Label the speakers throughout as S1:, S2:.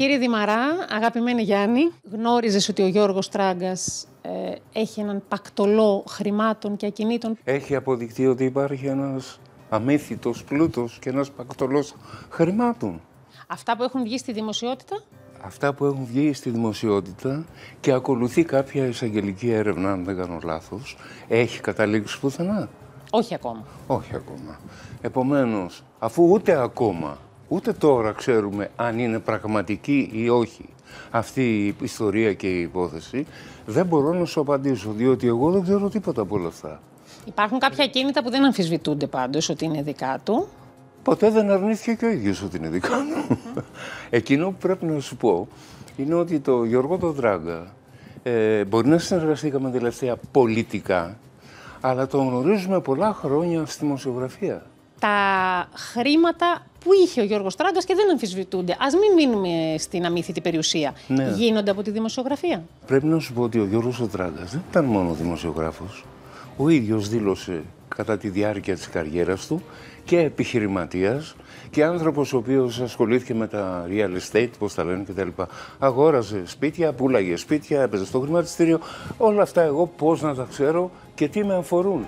S1: Κύριε Δημαρά, αγαπημένη Γιάννη, γνώριζες ότι ο Γιώργος Τράγκας έχει έναν πακτολό χρημάτων και ακινήτων?
S2: Έχει αποδειχτεί ότι υπάρχει ένας αμύθιτος πλούτος και ένας πακτολός χρημάτων.
S1: Αυτά που έχουν βγει στη δημοσιότητα?
S2: Αυτά που έχουν βγει στη δημοσιότητα και ακολουθεί κάποια εισαγγελική έρευνα, αν δεν κάνω λάθος, έχει καταλήξει πουθενά?
S1: Όχι ακόμα.
S2: Όχι ακόμα. Επομένως, αφού ούτε ακόμα, ούτε τώρα ξέρουμε αν είναι πραγματική ή όχι αυτή η ιστορία και η υπόθεση, δεν μπορώ να σου απαντήσω, διότι εγώ δεν ξέρω τίποτα από όλα αυτά.
S1: Υπάρχουν κάποια ακίνητα που δεν αμφισβητούνται πάντως ότι είναι δικά του.
S2: Ποτέ δεν αρνήθηκε και ο ίδιος ότι είναι δικά του. Εκείνο που πρέπει να σου πω είναι ότι το Γιώργο τον Τράγκα μπορεί να συνεργαστήκαμε τελευταία πολιτικά, αλλά τον γνωρίζουμε πολλά χρόνια στη δημοσιογραφία.
S1: Τα χρήματα που είχε ο Γιώργος Τράγκας και δεν αμφισβητούνται, ας μην μείνουμε στην αμύθιτη περιουσία,
S2: ναι,
S1: γίνονται από τη δημοσιογραφία.
S2: Πρέπει να σου πω ότι ο Γιώργος Τράγκας δεν ήταν μόνο δημοσιογράφος. Ο ίδιος δήλωσε κατά τη διάρκεια της καριέρας του και επιχειρηματίας και άνθρωπος ο οποίος ασχολήθηκε με τα real estate, πώς τα λένε κτλ. Αγόραζε σπίτια, πουλάγε σπίτια, έπαιζε στο χρηματιστήριο. Όλα αυτά εγώ πώς να τα ξέρω και τι με αφορούν.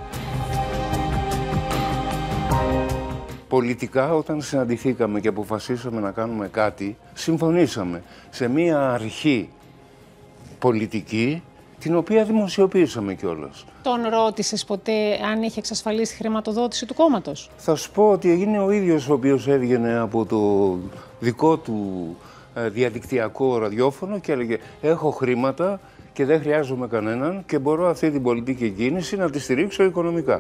S2: Πολιτικά, όταν συναντηθήκαμε και αποφασίσαμε να κάνουμε κάτι, συμφωνήσαμε σε μία αρχή πολιτική, την οποία δημοσιοποιήσαμε κιόλας.
S1: Τον ρώτησες ποτέ αν είχε εξασφαλίσει τη χρηματοδότηση του κόμματος?
S2: Θα σου πω ότι είναι ο ίδιος ο οποίος έβγαινε από το δικό του διαδικτυακό ραδιόφωνο και έλεγε «Έχω χρήματα και δεν χρειάζομαι κανέναν και μπορώ αυτή την πολιτική κίνηση να τη στηρίξω οικονομικά».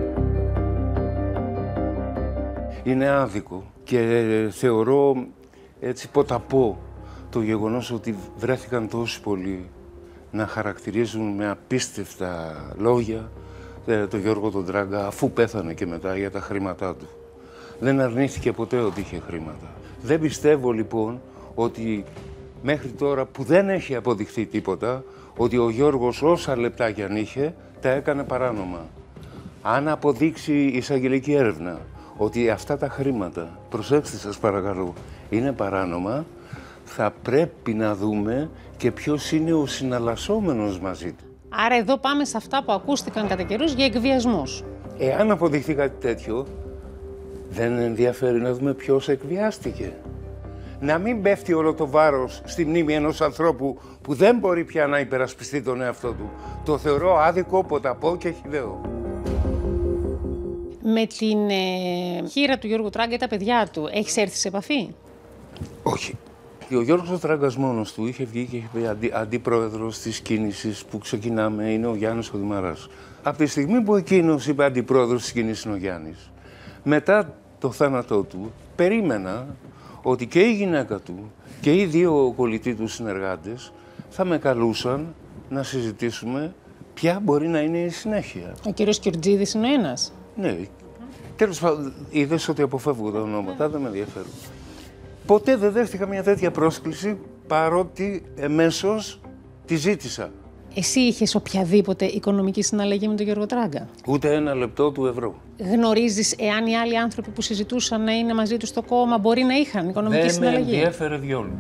S2: Είναι άδικο και θεωρώ έτσι ποταπό το γεγονός ότι βρέθηκαν τόσοι πολλοί να χαρακτηρίζουν με απίστευτα λόγια τον Γιώργο τον Τράγκα, αφού πέθανε και μετά, για τα χρήματά του. Δεν αρνήθηκε ποτέ ότι είχε χρήματα. Δεν πιστεύω λοιπόν ότι μέχρι τώρα που δεν έχει αποδειχθεί τίποτα, ότι ο Γιώργος όσα λεπτά κι αν είχε, τα έκανε παράνομα. Αν αποδείξει η εισαγγελική έρευνα ότι αυτά τα χρήματα, προσέξτε σας παρακαλώ, είναι παράνομα, θα πρέπει να δούμε και ποιος είναι ο συναλλασσόμενος μαζί του.
S1: Άρα εδώ πάμε σε αυτά που ακούστηκαν κατά καιρούς για εκβιασμούς.
S2: Εάν αποδειχθεί κάτι τέτοιο, δεν ενδιαφέρει να δούμε ποιος εκβιάστηκε. Να μην πέφτει όλο το βάρος στη μνήμη ενός ανθρώπου που δεν μπορεί πια να υπερασπιστεί τον εαυτό του. Το θεωρώ άδικο, ποταπό και χυδαίο.
S1: Με την χείρα του Γιώργου Τράγκα ή τα παιδιά του, έχεις έρθει σε επαφή?
S2: Όχι. Ο Γιώργος Τράγκας μόνος του είχε βγει και είχε πει αντίπρόεδρος της κίνησης που ξεκινάμε είναι ο Γιάννης ο Δημαράς. Από τη στιγμή που εκείνος είπε αντίπρόεδρος της κίνησης είναι ο Γιάννης, μετά το θάνατό του, περίμενα ότι και η γυναίκα του και οι δύο κολλητοί του συνεργάτες θα με καλούσαν να συζητήσουμε ποια μπορεί να είναι η συνέχεια.
S1: Ο κύριος Κιουρτζίδης είναι ο ένας.
S2: Ναι. Τέλος πάντων, είδες ότι αποφεύγω τα ονόματα, δεν με ενδιαφέρουν. Ποτέ δεν δέχτηκα μια τέτοια πρόσκληση, παρότι εμέσως τη ζήτησα.
S1: Εσύ είχες οποιαδήποτε οικονομική συναλλαγή με τον Γιώργο Τράγκα?
S2: Ούτε ένα λεπτό του ευρώ.
S1: Γνωρίζεις εάν οι άλλοι άνθρωποι που συζητούσαν να είναι μαζί του στο κόμμα μπορεί να είχαν οικονομική συναλλαγή?
S2: Δεν με ενδιέφερε διόλου.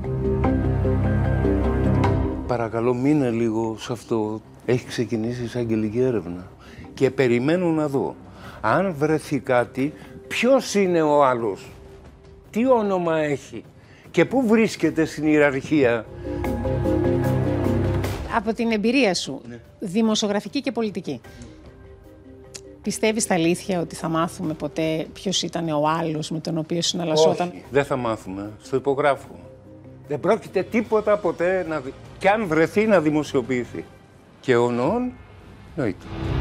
S2: Παρακαλώ, μείνε λίγο σε αυτό. Έχει ξεκινήσει η εισαγγελική έρευνα. Και περιμένω να δω. Αν βρεθεί κάτι, ποιος είναι ο άλλος, τι όνομα έχει και πού βρίσκεται στην ιεραρχία.
S1: Από την εμπειρία σου, ναι, δημοσιογραφική και πολιτική, πιστεύεις στα αλήθεια ότι θα μάθουμε ποτέ ποιος ήταν ο άλλος με τον οποίο συναλλασσόταν?
S2: Όχι, δεν θα μάθουμε. Στο υπογράφω. Δεν πρόκειται τίποτα ποτέ κι αν βρεθεί να δημοσιοποιηθεί. Και ονόν, νοήτο.